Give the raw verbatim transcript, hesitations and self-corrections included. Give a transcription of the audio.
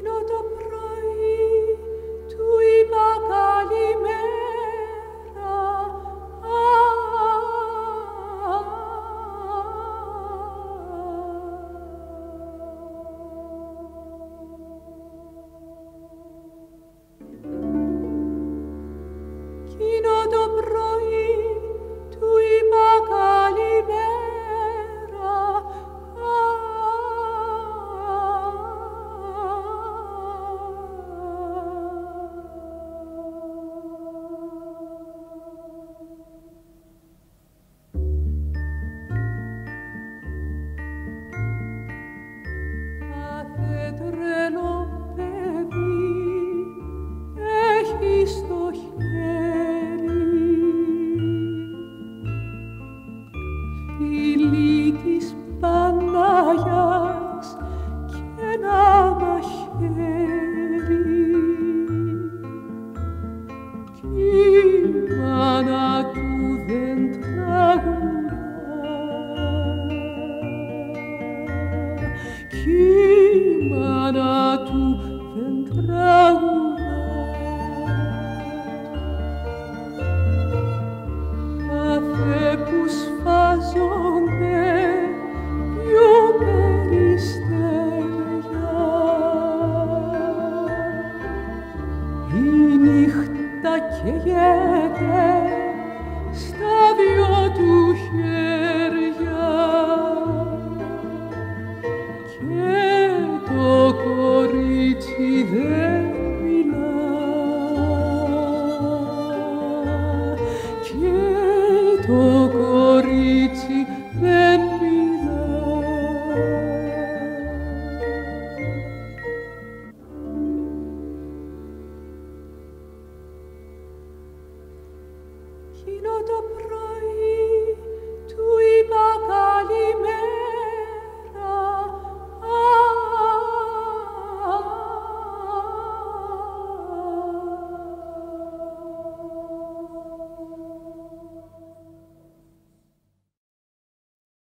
Εκείνο το πρωί του είπα καλημέρα. Εκείνο το πρωί του είπα καλημέρα. Κάθε τρελό παιδί έχει στο χέρι φιλί της Παναγιάς και ένα μαχαίρι κι η μάνα του δεν τραγουδά κι η μάνα του δεν τραγουδά. Κάθε που σφάζονται δυο περιστέρια η νύχτα καίγεται στα δυο του χέρια και το κορίτσι δεν μιλά και το κορίτσι δεν μιλά. Εκείνο το πρωί